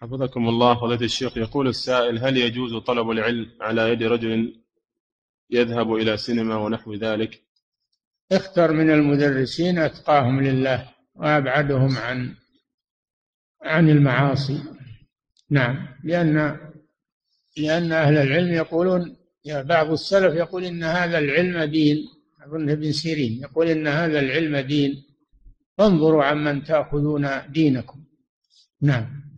حفظكم الله فضيلة الشيخ. يقول السائل: هل يجوز طلب العلم على يد رجل يذهب إلى سينما ونحو ذلك؟ اختر من المدرسين أتقاهم لله وأبعدهم عن المعاصي. نعم، لأن أهل العلم يقولون، بعض السلف يقول إن هذا العلم دين. أظن ابن سيرين يقول إن هذا العلم دين، فانظروا عمن تأخذون دينكم. نعم.